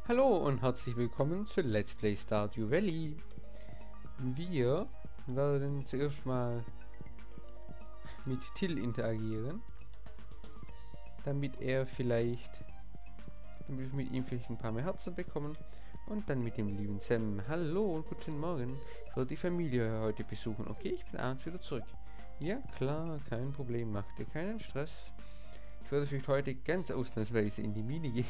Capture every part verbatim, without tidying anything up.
Hallo und herzlich willkommen zu Let's Play Stardew Valley. Wir werden zuerst mal mit Till interagieren, damit er vielleicht, damit wir mit ihm vielleicht ein paar mehr Herzen bekommen, und dann mit dem lieben Sam. Hallo und guten Morgen. Ich werde die Familie heute besuchen. Okay, ich bin abends wieder zurück. Ja klar, kein Problem, mach dir keinen Stress. Ich werde vielleicht heute ganz ausnahmsweise in die Mine gehen.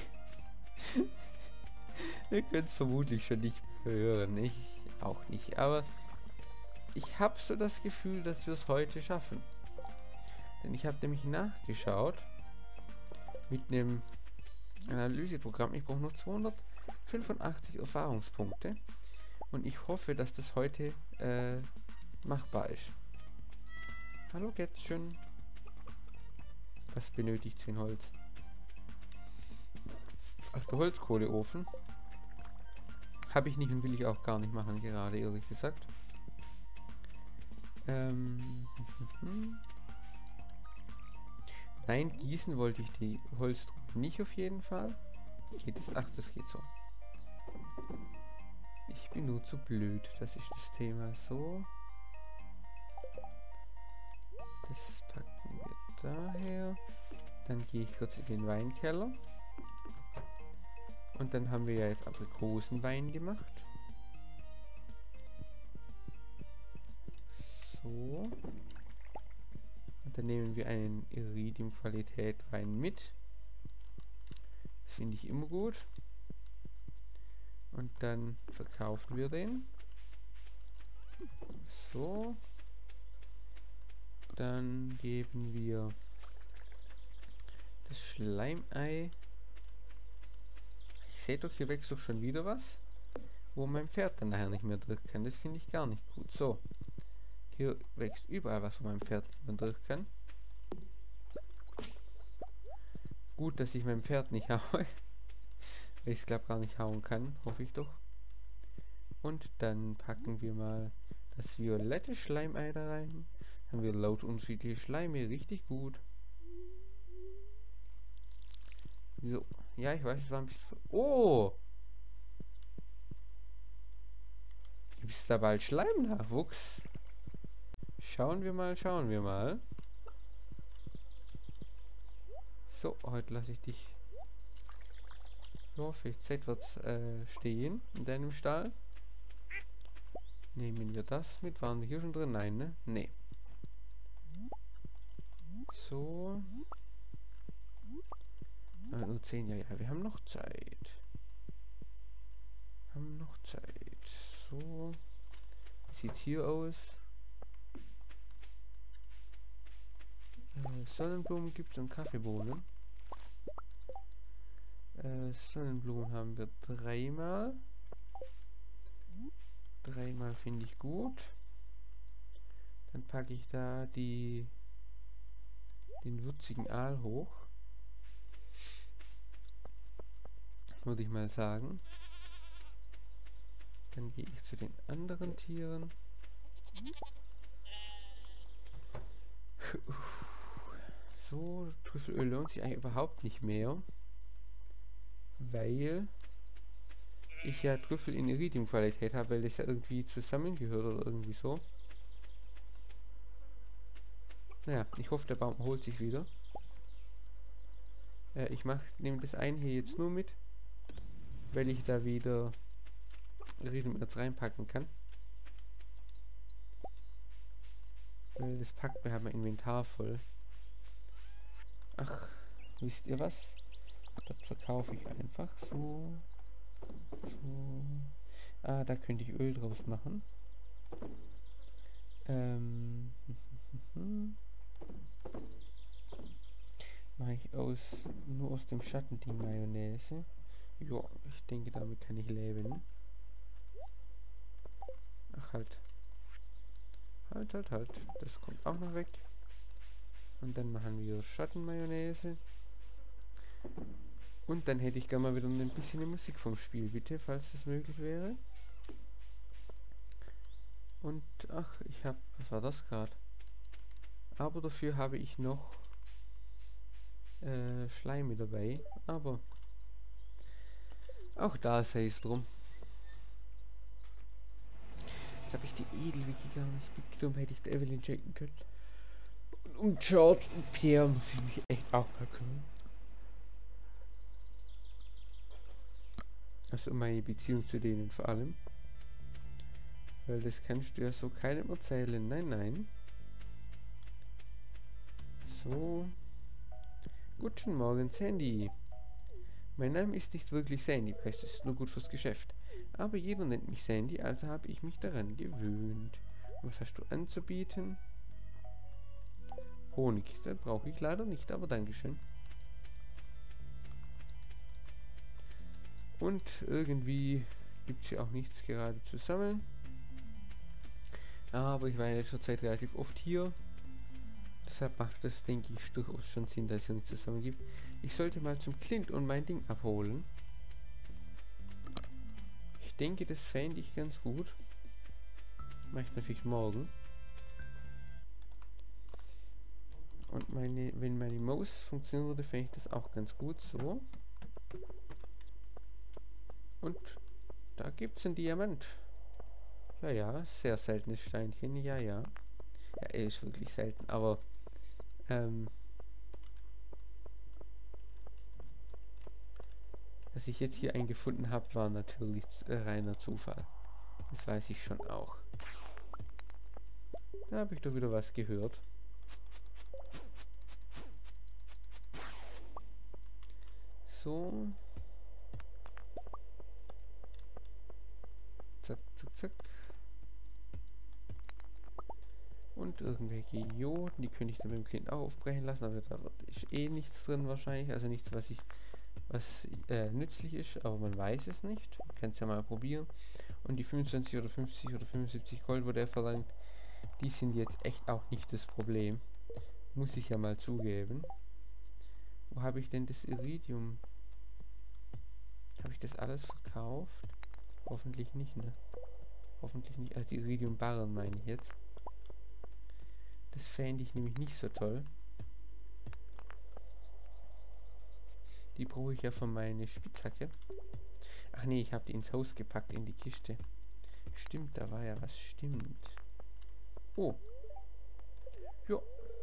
Ihr könnt es vermutlich schon nicht hören, ich auch nicht, aber ich habe so das Gefühl, dass wir es heute schaffen. Denn ich habe nämlich nachgeschaut mit einem Analyseprogramm. Ich brauche noch zweihundertfünfundachtzig Erfahrungspunkte und ich hoffe, dass das heute äh, machbar ist. Hallo Kätzchen. Was benötigt zehn Holz? Ach, der Holzkohleofen. Habe ich nicht und will ich auch gar nicht machen, gerade ehrlich gesagt. Ähm, Nein, gießen wollte ich die Holz nicht auf jeden Fall. Geht es? Ach, das geht so. Ich bin nur zu blöd, das ist das Thema. So. Das packen wir daher. Dann gehe ich kurz in den Weinkeller. Und dann haben wir ja jetzt Aprikosenwein gemacht. So. Und dann nehmen wir einen Iridium-Qualität-Wein mit. Das finde ich immer gut. Und dann verkaufen wir den. So. Dann geben wir das Schleimei. Ich sehe doch, hier wächst doch schon wieder was, wo mein Pferd dann nachher nicht mehr durch kann. Das finde ich gar nicht gut. So. Hier wächst überall was, wo mein Pferd nicht mehr durch kann. Gut, dass ich mein Pferd nicht haue. Weil ich es glaube gar nicht hauen kann. Hoffe ich doch. Und dann packen wir mal das violette Schleimei da rein. Haben wir laut unterschiedliche Schleime. Richtig gut. So. Ja, ich weiß, es war ein bisschen... Oh! Gibt es da bald Schleimnachwuchs? Schauen wir mal, schauen wir mal. So, heute lasse ich dich... Ja, vielleicht seitwärts äh, stehen in deinem Stall. Nehmen wir das mit. Waren wir hier schon drin? Nein, ne? Nee. So. Äh, nur zehn, ja, ja, wir haben noch Zeit. Haben noch Zeit. So. Wie sieht's hier aus? Äh, Sonnenblumen gibt es und Kaffeebohnen. Äh, Sonnenblumen haben wir dreimal. Dreimal finde ich gut. Dann packe ich da die den würzigen Aal hoch. Würde ich mal sagen. Dann gehe ich zu den anderen Tieren. So, Trüffelöl lohnt sich eigentlich überhaupt nicht mehr. Weil ich ja Trüffel in Iridium-Qualität habe, weil das ja irgendwie zusammengehört oder irgendwie so. Naja, ich hoffe, der Baum holt sich wieder. Äh, ich mache, nehme das ein hier jetzt nur mit, weil ich da wieder Iridium-Erz reinpacken kann. Weil das packt mir halt mein Inventar voll. Ach, wisst ihr was? Das verkaufe ich einfach so. So. Ah, da könnte ich Öl draus machen. Ähm. Mache ich aus nur aus dem Schatten die Mayonnaise. Ja, ich denke, damit kann ich leben. Ach halt. Halt, halt, halt. Das kommt auch noch weg. Und dann machen wir Schattenmayonnaise. Und dann hätte ich gerne mal wieder ein bisschen die Musik vom Spiel, bitte, falls das möglich wäre. Und, ach, ich habe, was war das gerade? Aber dafür habe ich noch äh, Schleim mit dabei. Aber Auch da sei es drum. Jetzt habe ich die Edelwiki gar nicht mitgenommen, hätte ich der Evelyn checken können. Und um George und Pierre muss ich mich echt auch mal kümmern. Also um meine Beziehung zu denen vor allem. Weil das kannst du ja so keinem erzählen. Nein, nein. So. Guten Morgen, Sandy. Mein Name ist nicht wirklich Sandy, heißt es ist nur gut fürs Geschäft. Aber jeder nennt mich Sandy, also habe ich mich daran gewöhnt. Was hast du anzubieten? Honig, den brauche ich leider nicht, aber Dankeschön. Und irgendwie gibt es hier auch nichts gerade zu sammeln. Aber ich war in letzter Zeit relativ oft hier. Deshalb macht es, denke ich, durchaus schon Sinn, dass es hier nichts zusammen gibt. Ich sollte mal zum Clint und mein Ding abholen. Ich denke, das fände ich ganz gut. Mache ich natürlich morgen. Und meine, wenn meine Maus funktionieren würde, fände ich das auch ganz gut. So. Und da gibt es einen Diamant. Ja, ja, sehr seltenes Steinchen. Ja, ja. Ja, er ist wirklich selten, aber ähm, dass ich jetzt hier einen gefunden habe, war natürlich äh, reiner Zufall. Das weiß ich schon auch. Da habe ich doch wieder was gehört. So. Zack, zack, zack. Und irgendwelche Ioden, die könnte ich dann beim Clint auch aufbrechen lassen, aber da ist eh nichts drin wahrscheinlich. Also nichts, was ich was äh, nützlich ist, aber man weiß es nicht. Man kann es ja mal probieren. Und die fünfundzwanzig oder fünfzig oder fünfundsiebzig Gold, wo der verlangt, die sind jetzt echt auch nicht das Problem. Muss ich ja mal zugeben. Wo habe ich denn das Iridium? Habe ich das alles verkauft? Hoffentlich nicht, ne? Hoffentlich nicht. Also die Iridium-Barren meine ich jetzt. Das fände ich nämlich nicht so toll. Die brauche ich ja für meine Spitzhacke. Ach nee, ich habe die ins Haus gepackt, in die Kiste. Stimmt, da war ja was. Stimmt. Oh. Ja.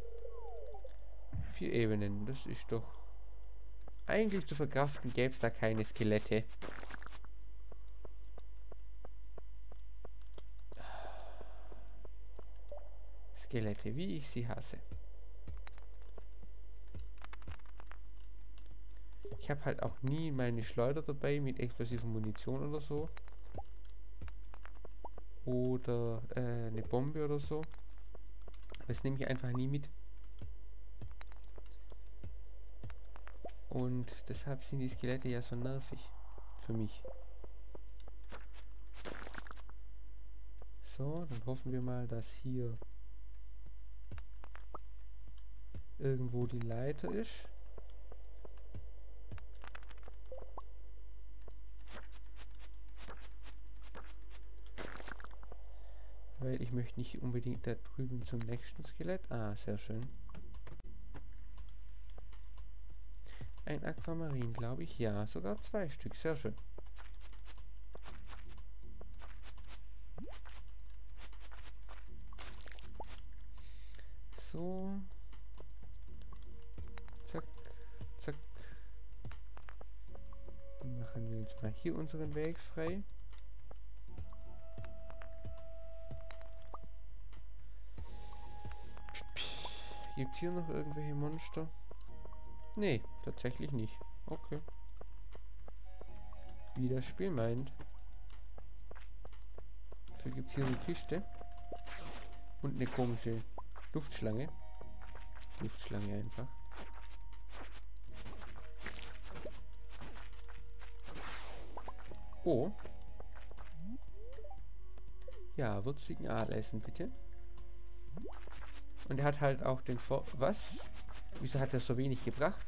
Vier Ebenen, das ist doch... Eigentlich zu verkraften gäbe es da keine Skelette. Skelette, wie ich sie hasse. Ich habe halt auch nie meine Schleuder dabei mit explosiver Munition oder so. Oder äh, eine Bombe oder so. Das nehme ich einfach nie mit. Und deshalb sind die Skelette ja so nervig. Für mich. So, dann hoffen wir mal, dass hier irgendwo die Leiter ist. Weil ich möchte nicht unbedingt da drüben zum nächsten Skelett. Ah, sehr schön. Ein Aquamarin, glaube ich. Ja, sogar zwei Stück. Sehr schön. So. Zack, zack. Dann machen wir uns mal hier unseren Weg frei. Gibt es hier noch irgendwelche Monster? Nee, tatsächlich nicht. Okay. Wie das Spiel meint. Dafür gibt es hier eine Kiste. Und eine komische Luftschlange. Luftschlange einfach. Oh. Ja, würzigen Aal essen, bitte. Und er hat halt auch den Vor... Was? Wieso hat er so wenig gebracht?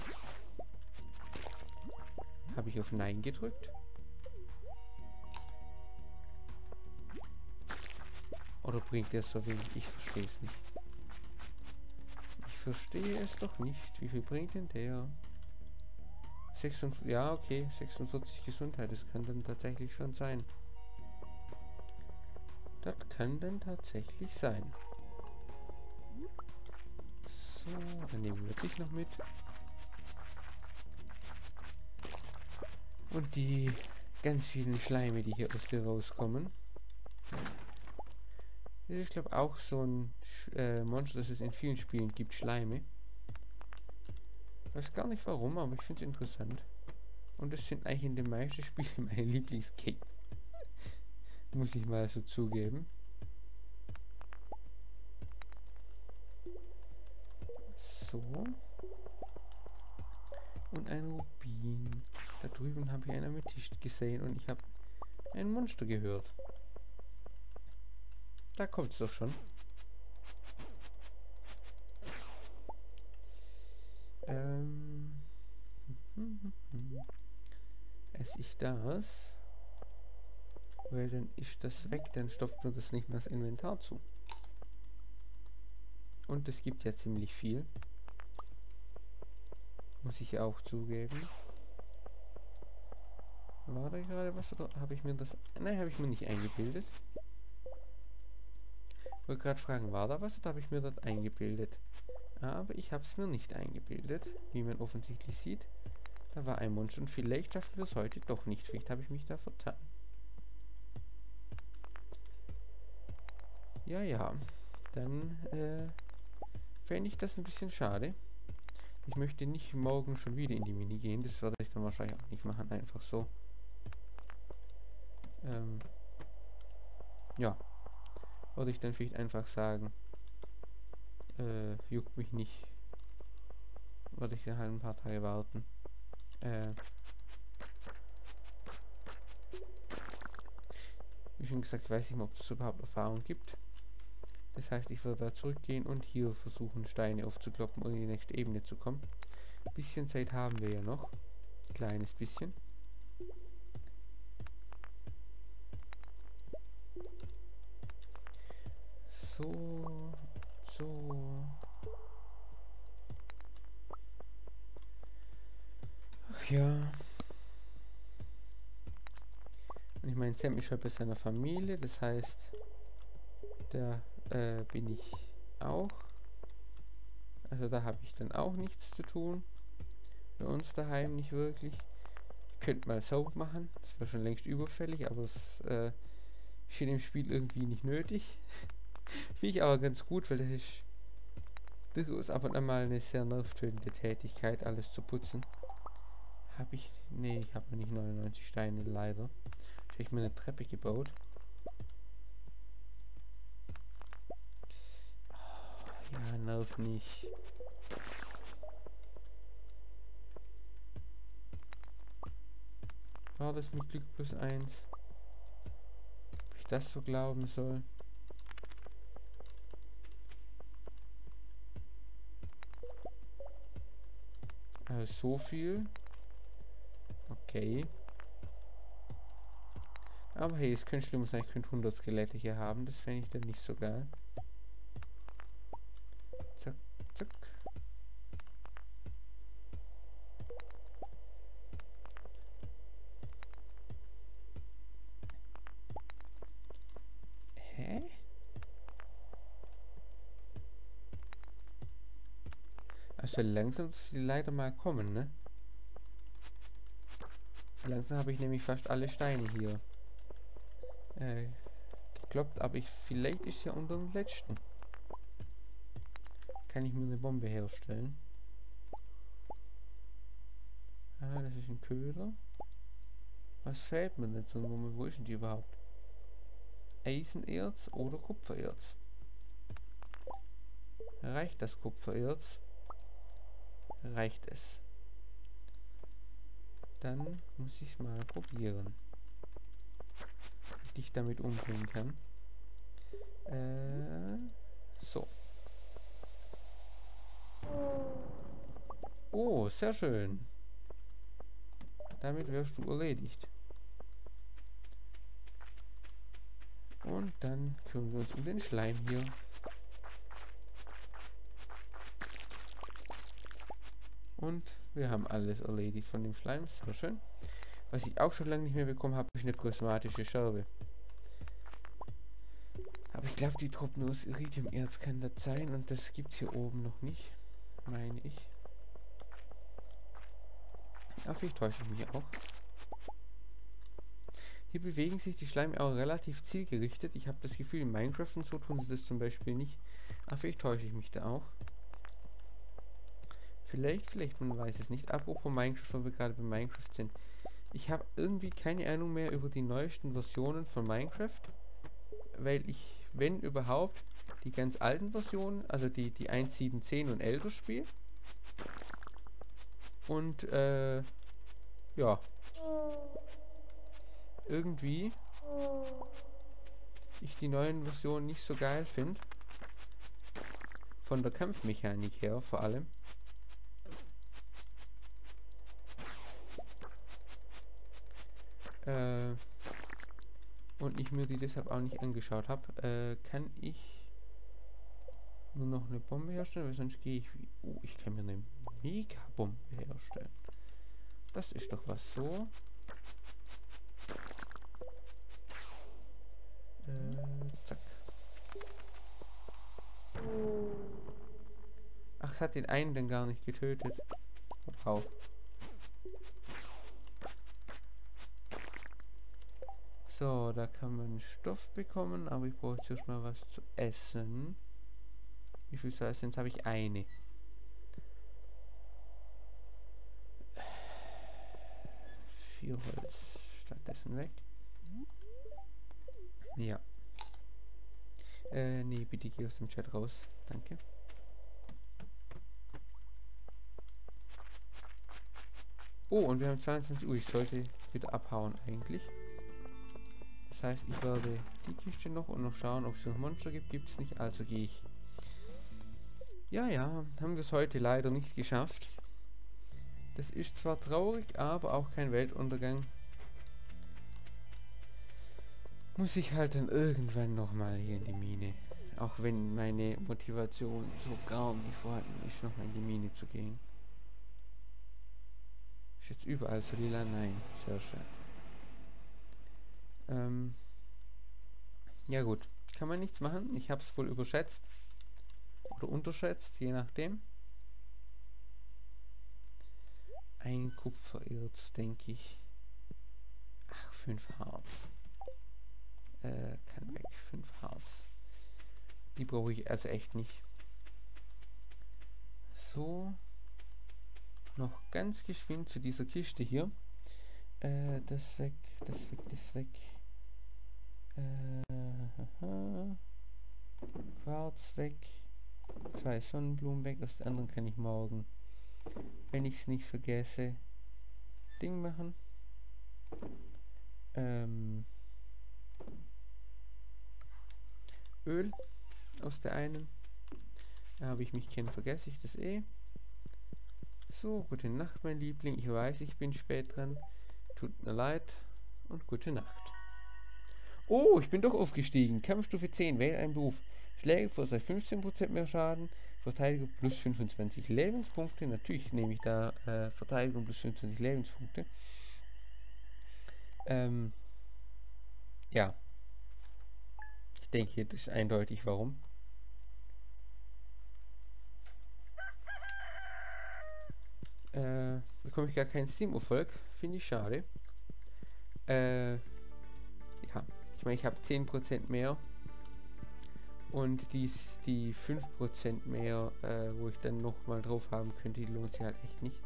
Habe ich auf Nein gedrückt? Oder bringt er so wenig? Ich verstehe es nicht. Ich verstehe es doch nicht. Wie viel bringt denn der? sechsundvierzig, ja, okay, sechsundvierzig Gesundheit, das kann dann tatsächlich schon sein. Das kann dann tatsächlich sein. So, dann nehmen wir dich noch mit. Und die ganz vielen Schleime, die hier aus dir rauskommen. Das ist, glaube ich, auch so ein äh, Monster, das es in vielen Spielen gibt, Schleime. Ich weiß gar nicht warum, aber ich finde es interessant. Und das sind eigentlich in den meisten Spielen meine Lieblingsgegner. Muss ich mal so zugeben. So. Und ein Rubin. Da drüben habe ich einen Amethyst gesehen und ich habe ein Monster gehört. Da kommt es doch schon. Ähm. Esse ich das? Weil dann ist das weg, dann stopft mir das nicht mehr das Inventar zu. Und es gibt ja ziemlich viel. Muss ich auch zugeben. War da gerade was oder habe ich mir das... Nein, habe ich mir nicht eingebildet. Ich wollte gerade fragen, war da was oder habe ich mir das eingebildet? Aber ich habe es mir nicht eingebildet, wie man offensichtlich sieht. Da war ein Monster und vielleicht schaffen wir es heute doch nicht. Vielleicht habe ich mich da vertan. Ja, ja. Dann äh, fände ich das ein bisschen schade. Ich möchte nicht morgen schon wieder in die Mini gehen. Das werde ich dann wahrscheinlich auch nicht machen. Einfach so. Ähm, ja. Würde ich dann vielleicht einfach sagen, äh, juckt mich nicht. Würde ich dann halt ein paar Tage warten. Äh, wie schon gesagt, weiß ich nicht, ob es überhaupt Erfahrung gibt. Das heißt, ich würde da zurückgehen und hier versuchen, Steine aufzukloppen, um in die nächste Ebene zu kommen. Ein bisschen Zeit haben wir ja noch. Ein kleines bisschen. So, so. Ach ja. Und ich meine, Sam ist halt bei seiner Familie, das heißt, da äh, bin ich auch. Also da habe ich dann auch nichts zu tun. Bei uns daheim nicht wirklich. Ich könnte mal sauber machen, das wäre schon längst überfällig, aber es äh, ist in dem Spiel irgendwie nicht nötig. Finde ich aber ganz gut, weil das ist durchaus ab und an mal eine sehr nervtötende Tätigkeit, alles zu putzen. Habe ich... Nee, ich habe nicht neunundneunzig Steine, leider. Habe ich mir eine Treppe gebaut. Oh, ja, nerv nicht. War das mit Glück plus eins? Ob ich das so glauben soll? Also so viel. Okay. Aber hey, es könnte schlimm sein, ich könnte hundert Skelette hier haben. Das fände ich dann nicht so geil. Zack, zack. Hä? Also langsam muss sie leider mal kommen, ne? Langsam habe ich nämlich fast alle Steine hier äh, gekloppt, aber ich vielleicht ist ja unter dem letzten. Kann ich mir eine Bombe herstellen? Ah, das ist ein Köder. Was fehlt mir denn so eine Bombe? Wo ist denn die überhaupt? Eisenerz oder Kupfererz? Reicht das Kupfererz? Reicht es? Dann muss ich es mal probieren. Wie ich damit umgehen kann. Äh, so. Oh, sehr schön. Damit wirst du erledigt. Und dann kümmern wir uns um den Schleim hier. Und Wir haben alles erledigt von dem Schleim. Sehr schön. Was ich auch schon lange nicht mehr bekommen habe, ist eine prismatische Scherbe. Aber ich glaube, die Truppe nur das Iridiumerz kann das sein. Und das gibt es hier oben noch nicht. Meine ich. Aber vielleicht täusche ich mich auch. Hier bewegen sich die Schleime auch relativ zielgerichtet. Ich habe das Gefühl, in Minecraft und so tun sie das zum Beispiel nicht. Aber vielleicht täusche ich mich da auch. Vielleicht, vielleicht, man weiß es nicht. Apropos Minecraft, wo wir gerade bei Minecraft sind. Ich habe irgendwie keine Ahnung mehr über die neuesten Versionen von Minecraft. Weil ich, wenn überhaupt, die ganz alten Versionen, also die, die eins Punkt sieben, zehn und älter spiele. Und, äh, ja. Irgendwie ich die neuen Versionen nicht so geil finde. Von der Kampfmechanik her vor allem. Äh, und ich mir die deshalb auch nicht angeschaut habe. Äh, kann ich nur noch eine Bombe herstellen? Weil sonst gehe ich wie... Oh, ich kann mir eine Mega-Bombe herstellen. Das ist doch was so. Äh, zack. Ach, es hat den einen dann gar nicht getötet. Wow. So, da kann man Stoff bekommen, aber ich brauche zuerst mal was zu essen. Wie viel soll es denn? Jetzt habe ich eine. Vier Holz stattdessen weg. Ja. Äh, nee, bitte geh aus dem Chat raus. Danke. Oh, und wir haben zweiundzwanzig Uhr. Ich sollte wieder abhauen eigentlich. Das heißt, ich werde die Kiste noch und noch schauen, ob es noch Monster gibt. Gibt es nicht, also gehe ich. Ja, ja, haben wir es heute leider nicht geschafft. Das ist zwar traurig, aber auch kein Weltuntergang. Muss ich halt dann irgendwann nochmal hier in die Mine. Auch wenn meine Motivation so gar nicht vorhanden ist, nochmal in die Mine zu gehen. Ist jetzt überall so lila? Nein, sehr schön. Ähm, ja gut, kann man nichts machen. Ich habe es wohl überschätzt. Oder unterschätzt, je nachdem. Ein Kupfererz, denke ich. Ach, fünf Harz. Äh, kann weg. Fünf Harz. Die brauche ich also echt nicht. So. Noch ganz geschwind zu dieser Kiste hier. Äh, das weg, das weg, das weg. Äh, Quarz weg. Zwei Sonnenblumen weg. Aus der anderen kann ich morgen, wenn ich es nicht vergesse, Ding machen. Ähm, Öl aus der einen. Da habe ich mich kennen, vergesse ich das eh. So, gute Nacht, mein Liebling. Ich weiß, ich bin spät dran. Tut mir leid und gute Nacht. Oh, ich bin doch aufgestiegen. Kampfstufe zehn, wähle einen Beruf. Schläge verursachen fünfzehn Prozent mehr Schaden. Verteidigung plus fünfundzwanzig Lebenspunkte. Natürlich nehme ich da äh, Verteidigung plus fünfundzwanzig Lebenspunkte. Ähm, ja. Ich denke, das ist eindeutig warum. Äh, bekomme ich gar keinen Steam-Erfolg. Finde ich schade. Äh, ja. Ich meine, ich habe zehn Prozent mehr. Und dies, die fünf Prozent mehr, äh, wo ich dann nochmal drauf haben könnte, die lohnt sich halt echt nicht.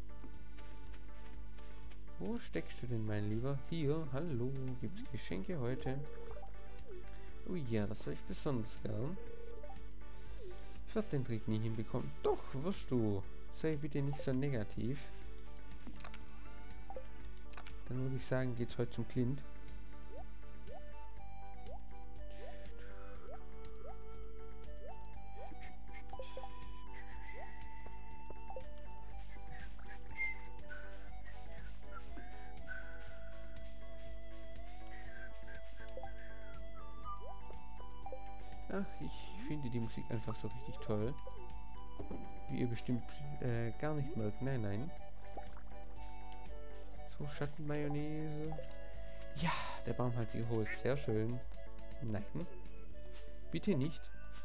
Wo steckst du denn, mein Lieber? Hier, hallo, gibt's Geschenke heute? Oh ja, das habe ich besonders gern. Ich werde den Trick nie hinbekommen. Doch, wirst du. Sei bitte nicht so negativ. Dann würde ich sagen, geht's heute zum Clint. Ach, ich finde die Musik einfach so richtig toll. Wie ihr bestimmt äh, gar nicht merkt. Nein, nein. So, Schattenmayonnaise. Ja, der Baum hat sie geholt. Sehr schön. Nein. Bitte nicht.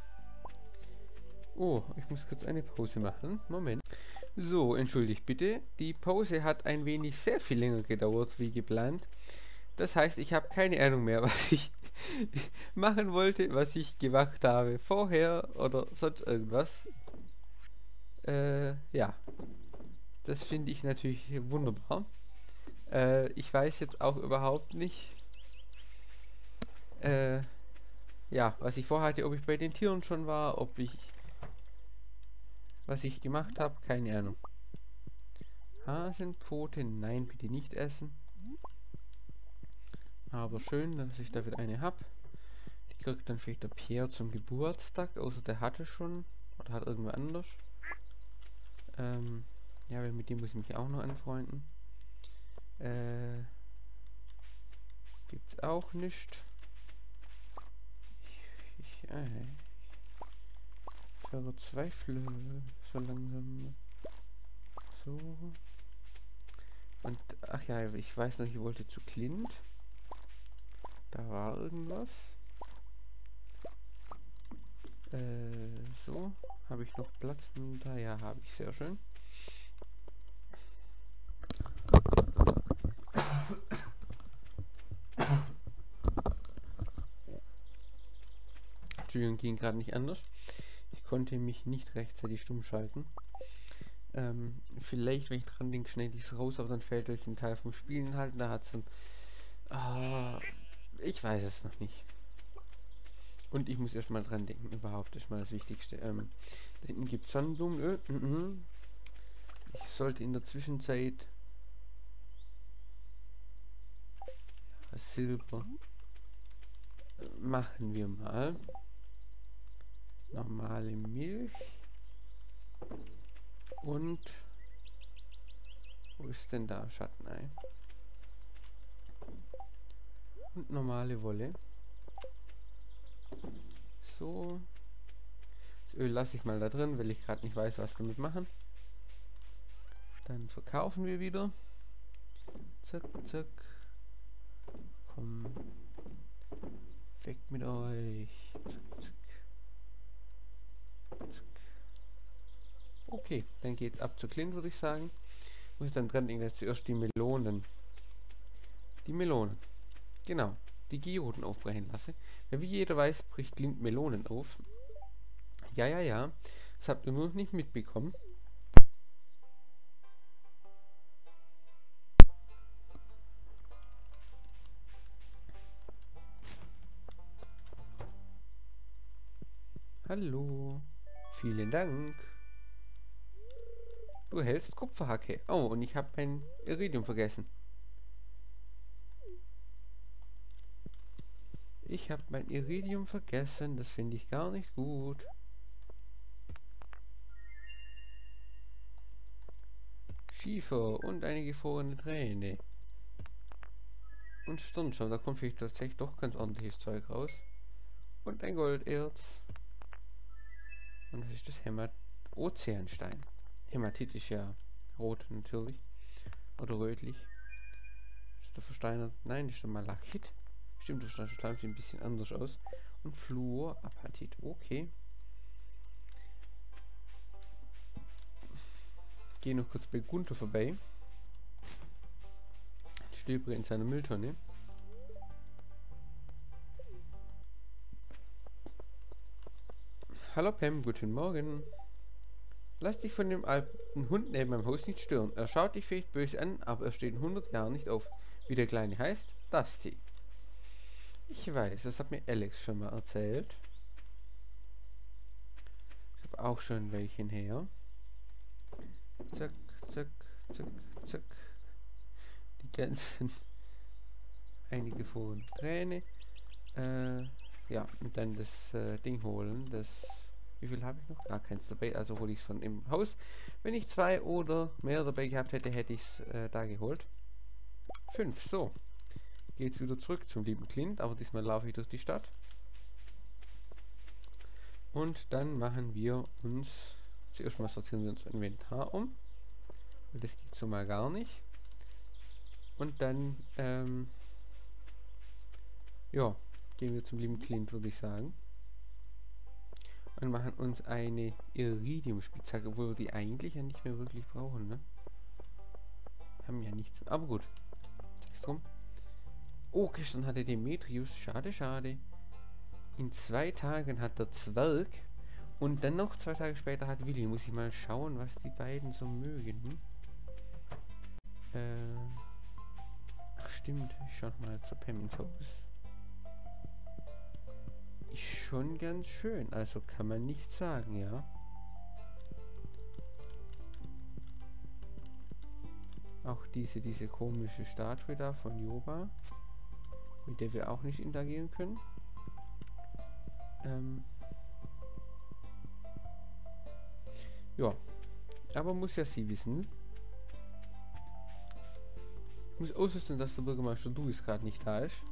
Oh, ich muss kurz eine Pause machen. Moment. So, entschuldigt bitte. Die Pause hat ein wenig sehr viel länger gedauert wie geplant. Das heißt, ich habe keine Ahnung mehr, was ich machen wollte, was ich gemacht habe vorher oder sonst irgendwas. Äh, ja. Das finde ich natürlich wunderbar. Äh, ich weiß jetzt auch überhaupt nicht, äh, ja, was ich vorhatte, ob ich bei den Tieren schon war, ob ich, was ich gemacht habe, keine Ahnung. Hasenpfote, nein, bitte nicht essen. Aber schön, dass ich da wieder eine habe. Die kriegt dann vielleicht der Pierre zum Geburtstag, außer der hatte schon, oder hat irgendwo anders. Ähm, ja, weil mit dem muss ich mich auch noch anfreunden. Äh, gibt's auch nicht. Ich, ich, äh, ich verzweifle so langsam. So. Und, ach ja, ich weiß noch, ich wollte zu Clint. Da war irgendwas. Äh, so. Habe ich noch Platz? Da, ja, habe ich. Sehr schön. Entschuldigung, ging gerade nicht anders. Ich konnte mich nicht rechtzeitig stumm schalten. Ähm, vielleicht, wenn ich dran denke, schneide ich es raus, aber dann fällt euch ein Teil vom Spielen halt. Da hat es dann... Ah, ich weiß es noch nicht. Und ich muss erstmal dran denken, überhaupt erstmal das Wichtigste. Ähm, da hinten gibt es Sonnenblumenöl. Mhm. Ich sollte in der Zwischenzeit ja, Silber machen wir mal. Normale Milch. Und wo ist denn da Schattenei? Und normale Wolle. So. Das Öl lasse ich mal da drin, weil ich gerade nicht weiß, was damit machen. Dann verkaufen wir wieder. Zack, zack. Komm. Weg mit euch. Zack, zack. Zack. Okay, dann geht's ab zu Clint, würde ich sagen. Muss dann dran denken, dass zuerst die Melonen. Die Melonen. Genau. Die Geoden aufbrechen lasse. Ja, wie jeder weiß, bricht Clint Melonen auf. Ja, ja, ja. Das habt ihr nur noch nicht mitbekommen. Hallo. Vielen Dank. Du hältst Kupferhacke. Oh, und ich habe mein Iridium vergessen. Ich habe mein Iridium vergessen. Das finde ich gar nicht gut. Schiefer und eine gefrorene Träne. Und Stirnschaum. Da kommt vielleicht tatsächlich doch ganz ordentliches Zeug raus. Und ein Golderz. Und was ist das? Hämat Ozeanstein. Hämatit ist ja rot natürlich. Oder rötlich. Ist der versteinert? Nein, das ist der Malachit. Stimmt, der Stein sieht ein bisschen anders aus. Und Fluorapatit. Okay. Gehe noch kurz bei Gunther vorbei. Stöbere in seiner Mülltonne. Hallo Pam, guten Morgen. Lass dich von dem alten Hund neben meinem Haus nicht stören. Er schaut dich vielleicht böse an, aber er steht in hundert Jahren nicht auf. Wie der Kleine heißt? Dusty. Ich weiß, das hat mir Alex schon mal erzählt. Ich habe auch schon welchen her. Zack, zack, zack, zack. Die ganzen einige von Träne. Äh, ja, und dann das äh, Ding holen. Das, wie viel habe ich noch? Gar keins dabei, also hole ich es von im Haus. Wenn ich zwei oder mehr dabei gehabt hätte, hätte ich es äh, da geholt. Fünf, so. Geht's wieder zurück zum lieben Clint, aber diesmal laufe ich durch die Stadt. Und dann machen wir uns zuerst mal sortieren wir unser Inventar um. Weil das geht so mal gar nicht. Und dann, ähm, ja, gehen wir zum lieben Clint, würde ich sagen. Und machen uns eine Iridium-Spitzhacke, obwohl wir die eigentlich ja nicht mehr wirklich brauchen, ne? Haben ja nichts. Aber gut. Sechs drum. Oh, gestern hatte Demetrius. Schade, schade. In zwei Tagen hat der Zwerg. Und dann noch zwei Tage später hat Willi. Muss ich mal schauen, was die beiden so mögen. Hm? Äh. Ach stimmt. Ich schau mal zur Pam ins Haus. Ist schon ganz schön. Also kann man nicht sagen, ja. Auch diese, diese komische Statue da von Yoba, mit der wir auch nicht interagieren können. Ähm ja, aber muss ja sie wissen. Ich muss ausrüsten, dass der Bürgermeister Louis gerade nicht da ist.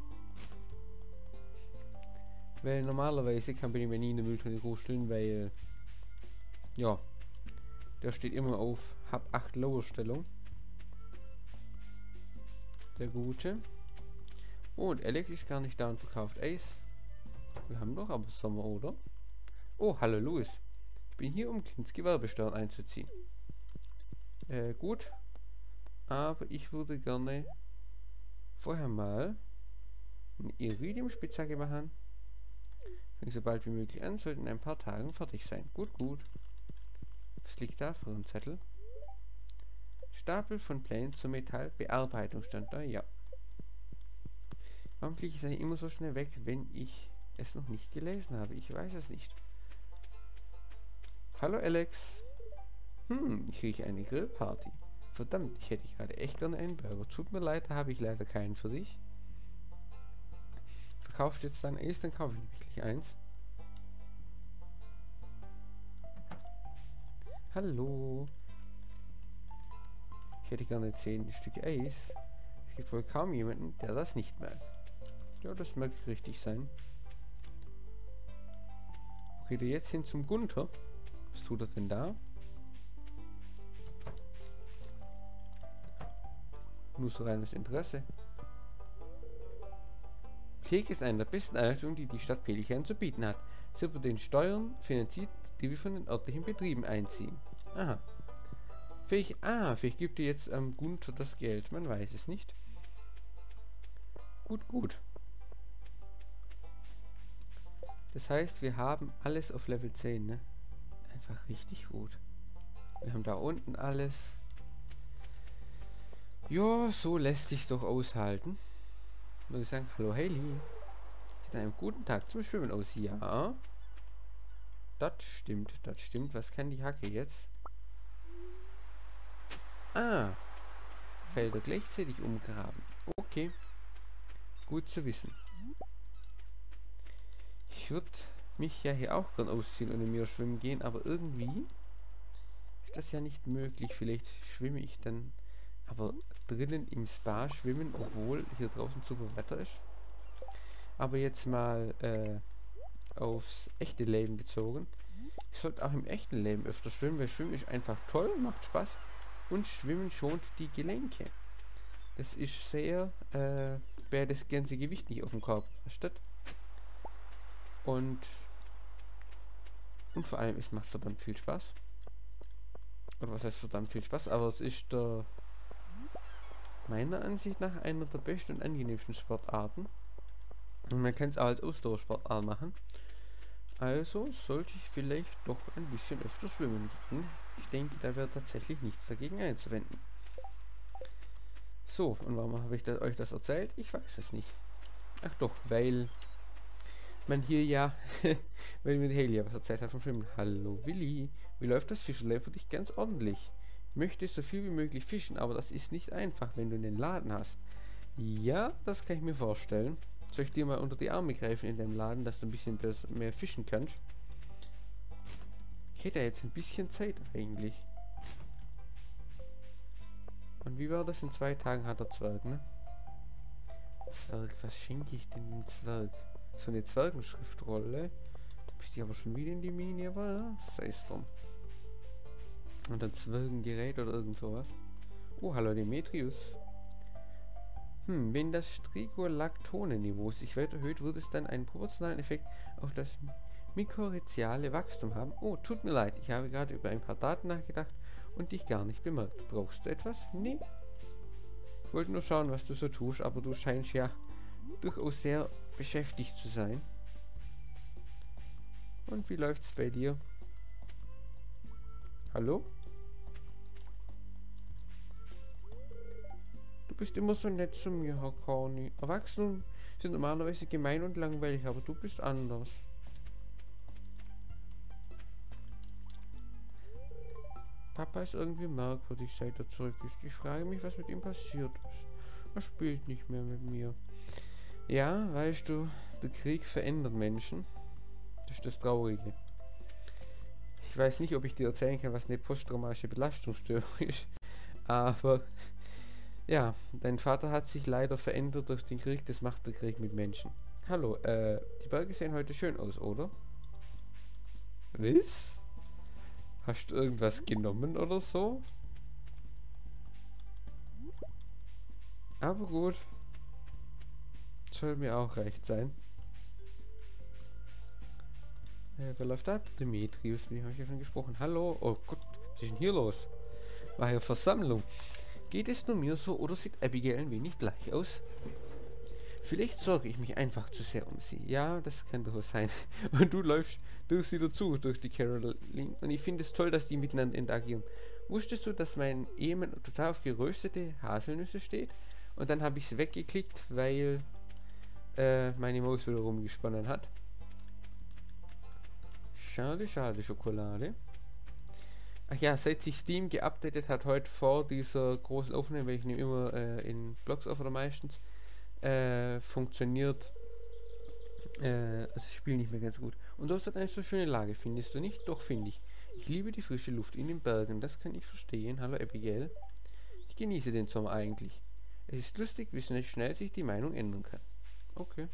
Weil normalerweise kann ich mir nie in der Mülltonne großstellen, weil ja, der steht immer auf Hab acht Lower-Stellung. Der Gute. Oh, und Alex ist gar nicht da und verkauft Eis. Wir haben doch aber Sommer, oder? Oh, hallo Louis. Ich bin hier, um Clints Gewerbesteuern einzuziehen. Äh, gut. Aber ich würde gerne vorher mal eine Iridium-Spitzhacke machen. Kann ich so bald wie möglich an, sollte in ein paar Tagen fertig sein. Gut, gut. Was liegt da für ein Zettel? Stapel von Plänen zur Metallbearbeitung stand da, ja. Warum klicke ich es eigentlich immer so schnell weg, wenn ich es noch nicht gelesen habe? Ich weiß es nicht. Hallo Alex. Hm, ich kriege eine Grillparty. Verdammt, ich hätte gerade echt gerne einen Burger. Tut mir leid, da habe ich leider keinen für dich. Verkaufst du jetzt dein Eis, dann kaufe ich wirklich eins. Hallo. Ich hätte gerne zehn Stücke Eis. Es gibt wohl kaum jemanden, der das nicht merkt. Ja, das mag richtig sein. Okay, du jetzt hin zum Gunther. Was tut er denn da? Nur so reines Interesse. Theke ist eine der besten Einrichtungen, die die Stadt Pelikan zu bieten hat. Sie wird den Steuern finanziert, die wir von den örtlichen Betrieben einziehen. Aha. Vielleicht, ah, vielleicht gibt ihr jetzt am ähm, Gunther das Geld. Man weiß es nicht. Gut, gut. Das heißt, wir haben alles auf Level zehn, ne? Einfach richtig gut. Wir haben da unten alles. Ja, so lässt sich doch aushalten. Würde ich sagen, hallo Hailey. Sieht einem guten Tag zum Schwimmen aus. Ja. Das stimmt, das stimmt. Was kann die Hacke jetzt? Ah. Felder gleichzeitig umgraben. Okay. Gut zu wissen. Ich würde mich ja hier auch gern ausziehen und in mir schwimmen gehen, aber irgendwie ist das ja nicht möglich. Vielleicht schwimme ich dann aber drinnen im Spa schwimmen, obwohl hier draußen super Wetter ist. Aber jetzt mal äh, aufs echte Leben bezogen. Ich sollte auch im echten Leben öfter schwimmen, weil Schwimmen ist einfach toll, macht Spaß und Schwimmen schont die Gelenke. Das ist sehr, äh, wer das ganze Gewicht nicht auf dem Körper lastet. Und und vor allem, es macht verdammt viel Spaß. Oder was heißt verdammt viel Spaß? Aber es ist der meiner Ansicht nach einer der besten und angenehmsten Sportarten. Und man kann es auch als Ausdauersportart machen. Also sollte ich vielleicht doch ein bisschen öfter schwimmen gehen. Ich denke, da wäre tatsächlich nichts dagegen einzuwenden. So, und warum habe ich das, euch das erzählt? Ich weiß es nicht. Ach doch, weil man hier ja, weil mir die Hailey was erzählt hat vom Schwimmen. Hallo Willi, wie läuft das Fischerleben für dich? Ganz ordentlich. Möchtest so viel wie möglich fischen, aber das ist nicht einfach, wenn du einen Laden hast. Ja, das kann ich mir vorstellen. Soll ich dir mal unter die Arme greifen in deinem Laden, dass du ein bisschen mehr fischen kannst? Ich hätte jetzt ein bisschen Zeit eigentlich. Und wie war das? In zwei Tagen hat der Zwerg, ne? Zwerg, was schenke ich denn dem Zwerg? So eine Zwergenschriftrolle. Da bist du aber schon wieder in die Mine, was? Sei es drum. Oder Zwergengerät oder irgend sowas. Oh, hallo Demetrius. Hm, wenn das Strigolactone-Niveau sich weiter erhöht, wird es dann einen proportionalen Effekt auf das mykorrhiziale Wachstum haben. Oh, tut mir leid, ich habe gerade über ein paar Daten nachgedacht und dich gar nicht bemerkt. Brauchst du etwas? Nee. Ich wollte nur schauen, was du so tust, aber du scheinst ja durchaus sehr beschäftigt zu sein. Und wie läuft's bei dir? Hallo? Du bist immer so nett zu mir, Herr Corny. Erwachsene sind normalerweise gemein und langweilig, aber du bist anders. Papa ist irgendwie merkwürdig, seit er zurück ist. Ich frage mich, was mit ihm passiert ist. Er spielt nicht mehr mit mir. Ja, weißt du, der Krieg verändert Menschen. Das ist das Traurige. Ich weiß nicht, ob ich dir erzählen kann, was eine posttraumatische Belastungsstörung ist. Aber ja, dein Vater hat sich leider verändert durch den Krieg. Das macht der Krieg mit Menschen. Hallo, äh, die Berge sehen heute schön aus, oder? Was? Hast du irgendwas genommen oder so? Aber gut. Soll mir auch recht sein. Äh, wer läuft ab? Demetrius, mit dem habe ich ja schon gesprochen. Hallo? Oh Gott, was ist denn hier los? War hier Versammlung. Geht es nur mir so oder sieht Abigail ein wenig bleich aus? Vielleicht sorge ich mich einfach zu sehr um sie. Ja, das kann durchaus sein. Und du läufst durch sie dazu, durch die Caroline. Und ich finde es toll, dass die miteinander interagieren. Wusstest du, dass mein Ehemann total auf geröstete Haselnüsse steht? Und dann habe ich es weggeklickt, weil äh, meine Maus wieder rumgesponnen hat. Schade, schade, Schokolade. Ach ja, seit sich Steam geupdatet hat, heute vor dieser großen Aufnahme, weil ich nehme immer äh, in Blogs auf oder meistens, äh, funktioniert äh, das Spiel nicht mehr ganz gut. Und du hast halt eine so schöne Lage, findest du nicht? Doch, finde ich. Ich liebe die frische Luft in den Bergen, das kann ich verstehen. Hallo Abigail. Ich genieße den Sommer eigentlich. Es ist lustig, wie schnell sich die Meinung ändern kann. Okay.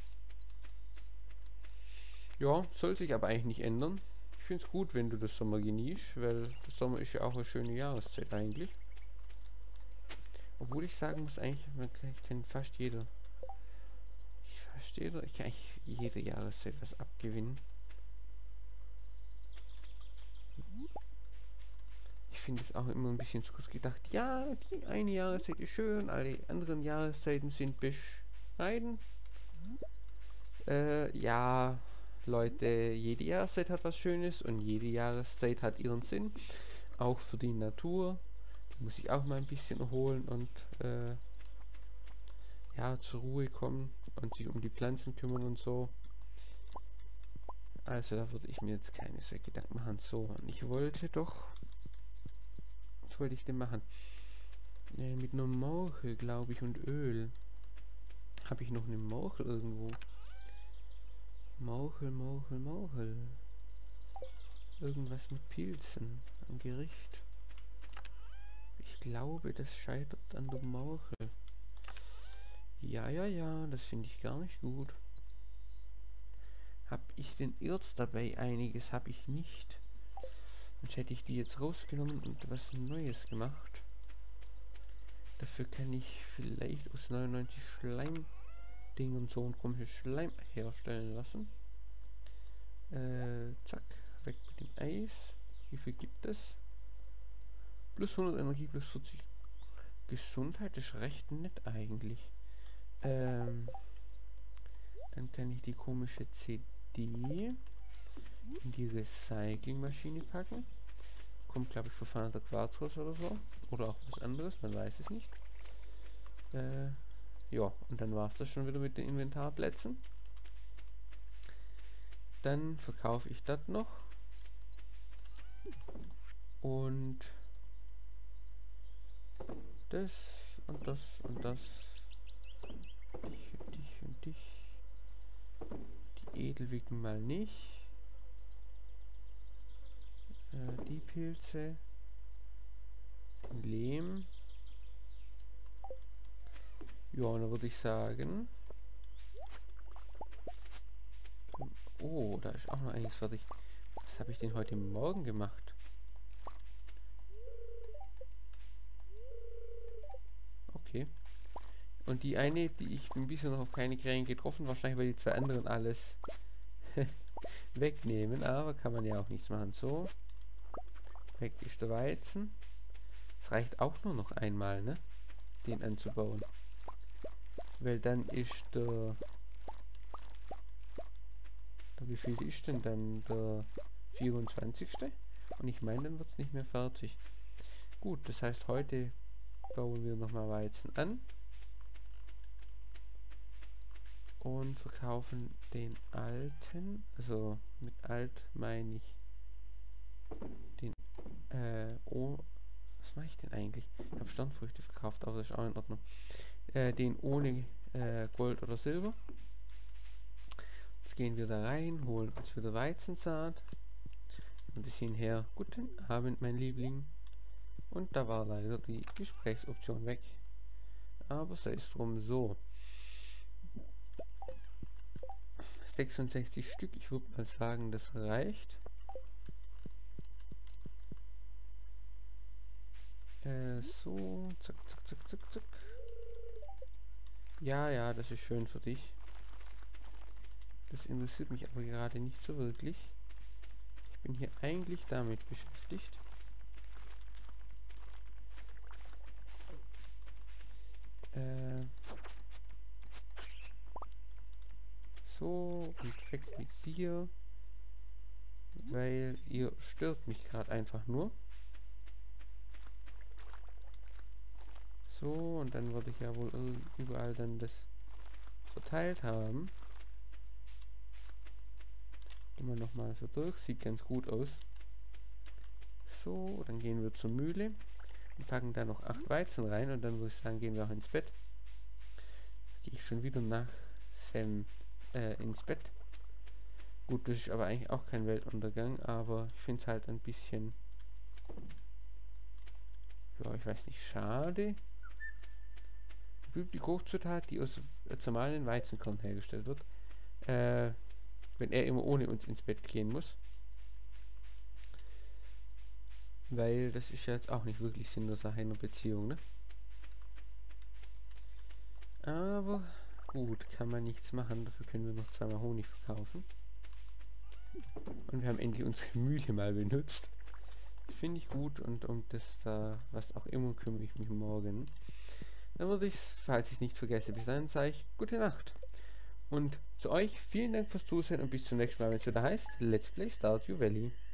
Ja, soll sich aber eigentlich nicht ändern. Ich finde es gut, wenn du das Sommer genießt, weil der Sommer ist ja auch eine schöne Jahreszeit eigentlich. Obwohl ich sagen muss, eigentlich, man kann, ich kann fast jeder, ich fast jeder, ich kann eigentlich jede Jahreszeit was abgewinnen. Ich finde es auch immer ein bisschen zu kurz gedacht. Ja, die eine Jahreszeit ist schön, alle anderen Jahreszeiten sind bescheiden. Äh, ja, Leute, jede Jahreszeit hat was Schönes und jede Jahreszeit hat ihren Sinn. Auch für die Natur. Die muss ich auch mal ein bisschen erholen und äh, ja, zur Ruhe kommen und sich um die Pflanzen kümmern und so. Also da würde ich mir jetzt keine so Gedanken machen. So, und ich wollte doch... Was wollte ich denn machen? Äh, mit einer Morchel, glaube ich, und Öl. Habe ich noch eine Morchel irgendwo? Morchel, Morchel, Morchel. Irgendwas mit Pilzen. Ein Gericht. Ich glaube, das scheitert an der Morchel. Ja, ja, ja, das finde ich gar nicht gut. Hab ich den Irz dabei? Einiges habe ich nicht. Sonst hätte ich die jetzt rausgenommen und was Neues gemacht. Dafür kann ich vielleicht aus neunundneunzig Schleimding und so ein komisches Schleim herstellen lassen. Äh, zack, weg mit dem Eis. Wie viel gibt es? Plus hundert Energie, plus vierzig Gesundheit, ist recht nett eigentlich. Ähm, dann kann ich die komische C D in die Recyclingmaschine packen. Kommt, glaube ich, verfahrener Quarz raus oder so. Oder auch was anderes, man weiß es nicht. Äh, ja, und dann war es das schon wieder mit den Inventarplätzen. Dann verkaufe ich das noch. Und das und das und das. Dich und dich und dich. Die Edelwicken mal nicht. Äh, die Pilze. Den Lehm. Ja, und dann würde ich sagen. Oh, da ist auch noch einiges fertig. Was habe ich denn heute Morgen gemacht? Und die eine, die ich bin bisher noch auf keine Krähen getroffen, wahrscheinlich weil die zwei anderen alles wegnehmen, aber kann man ja auch nichts machen. So, weg ist der Weizen. Es reicht auch nur noch einmal, ne? Den anzubauen. Weil dann ist der... Wie viel ist denn dann der vierundzwanzigste? Und ich meine, dann wird es nicht mehr fertig. Gut, das heißt, heute bauen wir nochmal Weizen an. Und verkaufen den alten, also mit alt meine ich den, äh, oh, was mache ich denn eigentlich? Ich habe Sternfrüchte verkauft, aber das ist auch in Ordnung. Äh, den ohne äh, Gold oder Silber. Jetzt gehen wir da rein, holen uns wieder Weizensaat. Ein bisschen her. Guten Abend, mein Liebling. Und da war leider die Gesprächsoption weg. Aber sei es drum. So. sechsundsechzig Stück. Ich würde mal sagen, das reicht. Äh, so. Zack, zack, zack, zack, zack. Ja, ja, das ist schön für dich. Das interessiert mich aber gerade nicht so wirklich. Ich bin hier eigentlich damit beschäftigt. Äh, so, und weg mit dir. Weil ihr stört mich gerade einfach nur. So, und dann würde ich ja wohl überall dann das verteilt haben. Gehen wir nochmal so durch. Sieht ganz gut aus. So, dann gehen wir zur Mühle und packen da noch acht Weizen rein und dann würde ich sagen, gehen wir auch ins Bett. Gehe ich schon wieder nach Sam äh, ins Bett. Gut, das ist aber eigentlich auch kein Weltuntergang, aber ich finde es halt ein bisschen, ja, ich weiß nicht, schade. Die Kochzutat, die aus normalen Weizenkorn hergestellt wird, äh, wenn er immer ohne uns ins Bett gehen muss. Weil das ist ja jetzt auch nicht wirklich Sinn der Sache in einer Beziehung, ne? Aber gut, kann man nichts machen. Dafür können wir noch zweimal Honig verkaufen. Und wir haben endlich unsere Mühle mal benutzt. Das finde ich gut und um das da, was auch immer, kümmere ich mich morgen. Dann würde ich, falls ich es nicht vergesse, bis dahin sage ich gute Nacht. Und zu euch vielen Dank fürs Zusehen und bis zum nächsten Mal, wenn es wieder heißt Let's Play Stardew Valley.